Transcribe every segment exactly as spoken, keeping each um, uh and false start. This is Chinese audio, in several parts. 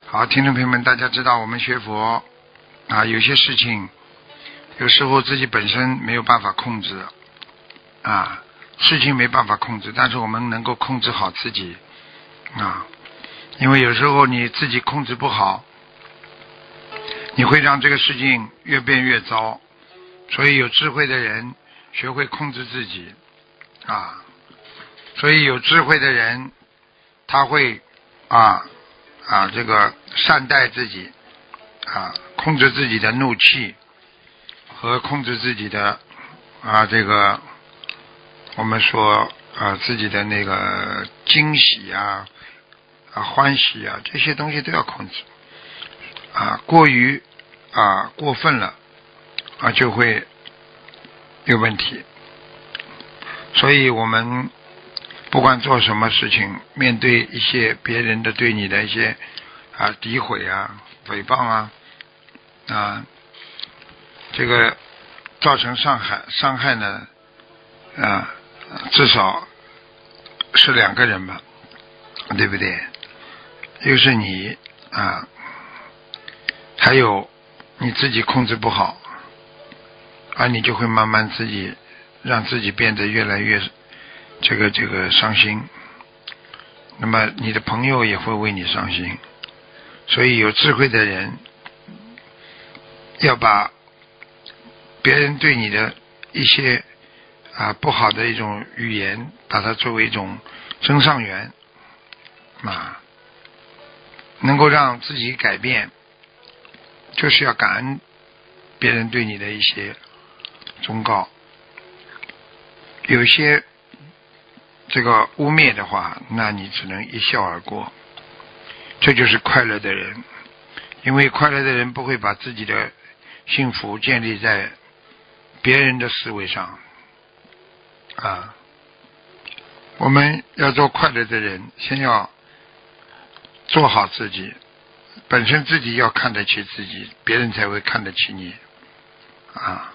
好，听众朋友们，大家知道我们学佛啊，有些事情有时候自己本身没有办法控制啊，事情没办法控制，但是我们能够控制好自己啊，因为有时候你自己控制不好，你会让这个事情越变越糟。所以有智慧的人学会控制自己啊，所以有智慧的人他会啊啊这个善待自己啊，控制自己的怒气和控制自己的啊这个我们说啊自己的那个惊喜啊啊欢喜啊，这些东西都要控制啊，过于啊过分了啊就会有问题。所以我们不管做什么事情，面对一些别人的对你的一些啊诋毁啊诽谤啊啊这个造成伤害伤害呢啊至少是两个人吧，对不对？又是你啊，还有你自己控制不好啊，你就会慢慢自己让自己变得越来越这个这个伤心，那么你的朋友也会为你伤心。所以有智慧的人要把别人对你的一些啊不好的一种语言，把它作为一种增上缘啊，能够让自己改变，就是要感恩别人对你的一些忠告。有些这个污蔑的话，那你只能一笑而过。这就是快乐的人，因为快乐的人不会把自己的幸福建立在别人的思维上啊。我们要做快乐的人，先要做好自己，本身自己要看得起自己，别人才会看得起你啊。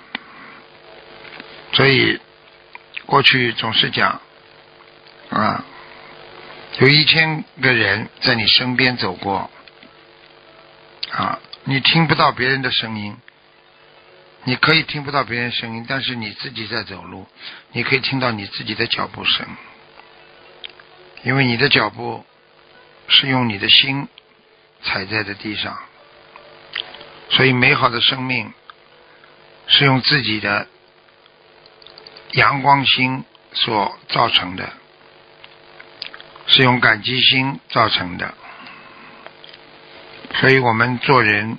所以过去总是讲啊，有一千个人在你身边走过啊，你听不到别人的声音，你可以听不到别人声音，但是你自己在走路，你可以听到你自己的脚步声，因为你的脚步是用你的心踩在的地上。所以美好的生命是用自己的阳光心所造成的，是用感激心造成的。所以我们做人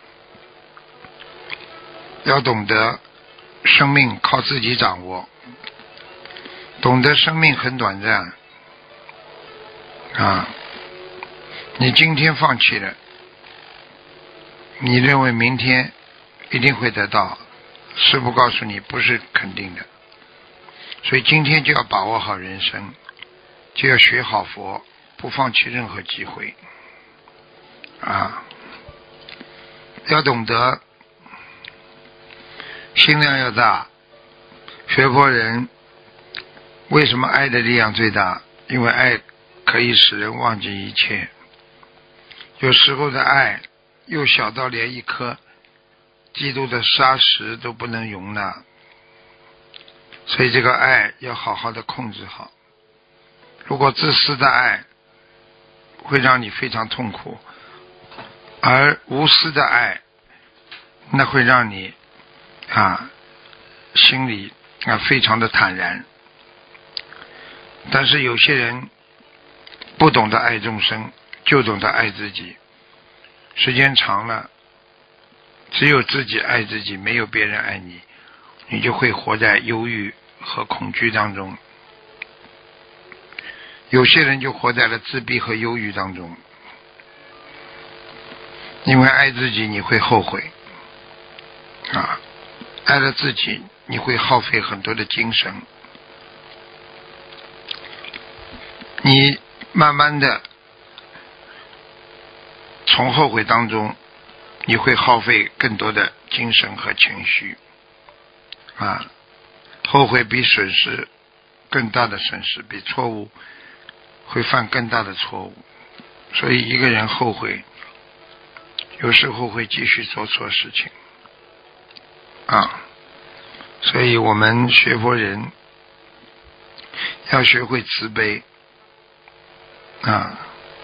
要懂得生命靠自己掌握，懂得生命很短暂啊，你今天放弃了，你认为明天一定会得到，师父告诉你不是肯定的。所以今天就要把握好人生，就要学好佛，不放弃任何机会啊！要懂得心量要大。学佛人为什么爱的力量最大？因为爱可以使人忘记一切。有时候的爱又小到连一颗基督的砂石都不能容纳，所以这个爱要好好的控制好。如果自私的爱会让你非常痛苦，而无私的爱那会让你啊心里啊非常的坦然。但是有些人不懂得爱众生，就懂得爱自己，时间长了只有自己爱自己，没有别人爱你，你就会活在忧郁和恐惧当中。有些人就活在了自闭和忧郁当中，因为爱自己你会后悔啊，爱了自己你会耗费很多的精神，你慢慢的从后悔当中你会耗费更多的精神和情绪啊，后悔比损失更大的损失，比错误会犯更大的错误。 所以一个人后悔，有时候会继续做错事情啊。所以我们学佛人要学会慈悲啊，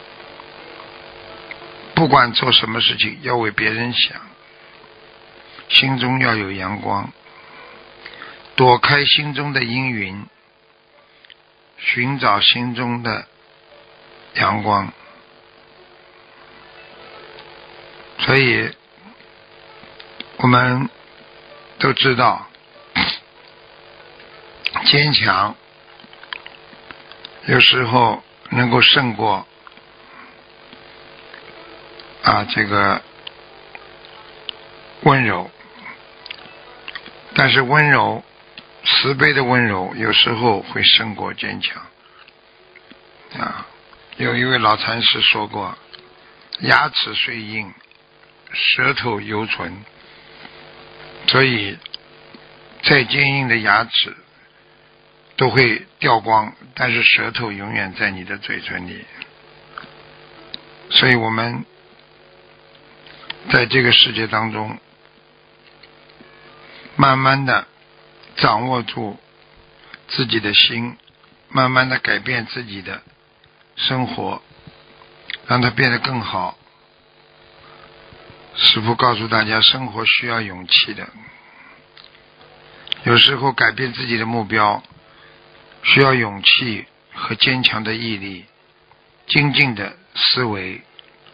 不管做什么事情要为别人想，心中要有阳光，躲开心中的阴云，寻找心中的阳光。所以我们都知道，坚强有时候能够胜过啊这个温柔，但是温柔慈悲的温柔有时候会胜过坚强啊。有一位老禅师说过，牙齿虽硬，舌头犹存，所以再坚硬的牙齿都会掉光，但是舌头永远在你的嘴唇里。所以我们在这个世界当中慢慢的掌握住自己的心，慢慢的改变自己的生活，让它变得更好。师父告诉大家，生活需要勇气的，有时候改变自己的目标需要勇气和坚强的毅力，精进的思维。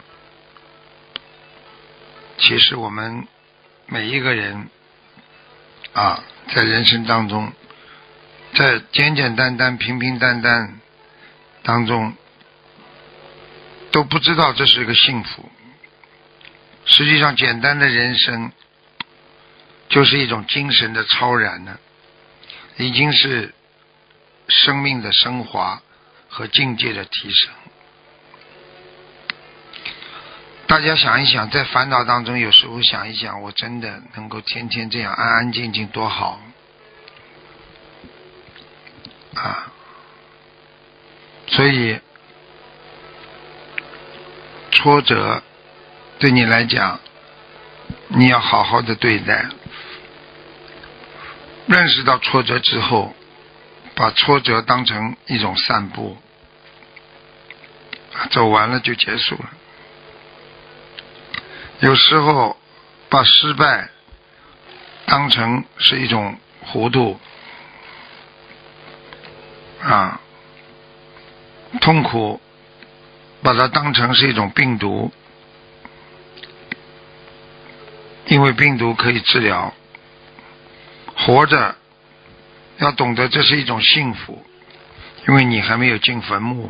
其实我们每一个人啊，在人生当中，在简简单单平平淡淡当中都不知道这是一个幸福。实际上简单的人生就是一种精神的超然呢，已经是生命的升华和境界的提升。大家想一想，在烦恼当中有时候想一想，我真的能够天天这样安安静静多好啊！所以挫折对你来讲你要好好的对待，认识到挫折之后，把挫折当成一种散步，走完了就结束了。有时候把失败当成是一种糊涂啊，痛苦把它当成是一种病毒，因为病毒可以治疗。活着要懂得这是一种幸福，因为你还没有进坟墓。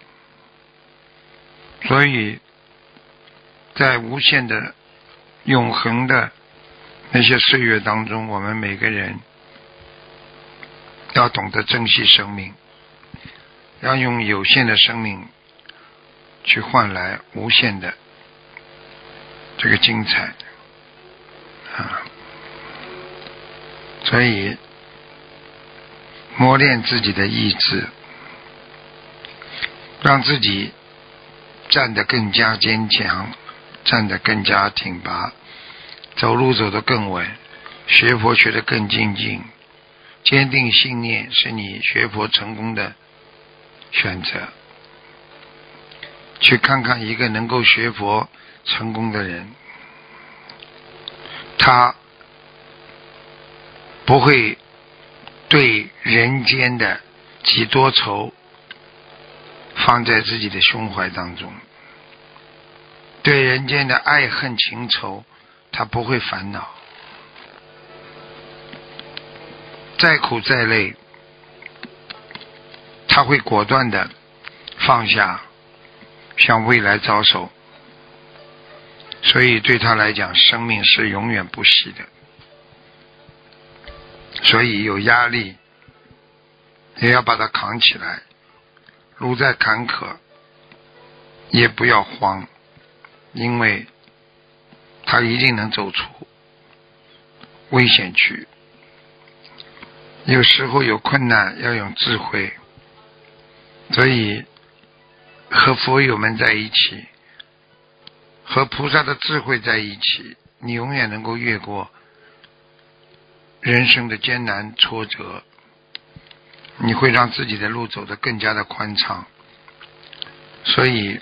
所以在无限的永恒的那些岁月当中，我们每个人要懂得珍惜生命，要用有限的生命去换来无限的这个精彩啊！所以磨练自己的意志，让自己站得更加坚强，站得更加挺拔，走路走得更稳，学佛学得更精进。坚定信念是你学佛成功的选择。去看看一个能够学佛成功的人，他不会对人间的几多愁放在自己的胸怀当中，对人间的爱恨情仇他不会烦恼，再苦再累他会果断的放下，向未来招手。所以对他来讲，生命是永远不息的。所以有压力也要把它扛起来，路再坎坷也不要慌，因为他一定能走出危险区。有时候有困难要用智慧，所以和佛友们在一起，和菩萨的智慧在一起，你永远能够越过人生的艰难挫折，你会让自己的路走得更加的宽敞。所以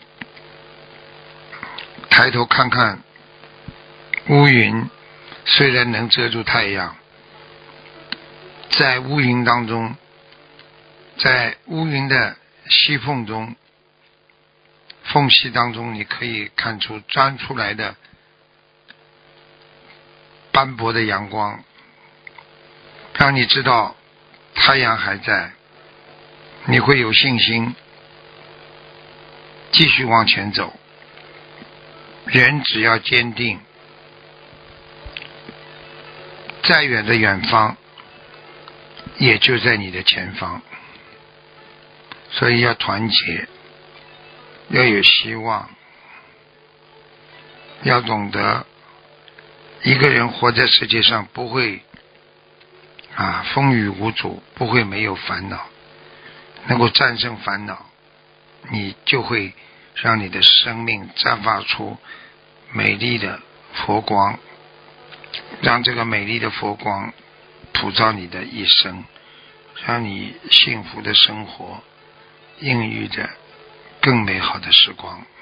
抬头看看乌云，虽然能遮住太阳，在乌云当中，在乌云的隙缝中缝隙当中，你可以看出钻出来的斑驳的阳光，让你知道太阳还在，你会有信心继续往前走。人只要坚定，再远的远方也就在你的前方。所以要团结，要有希望，要懂得一个人活在世界上不会啊风雨无阻，不会没有烦恼，能够战胜烦恼，你就会让你的生命绽放出美丽的佛光，让这个美丽的佛光普照你的一生，让你幸福的生活孕育着更美好的时光。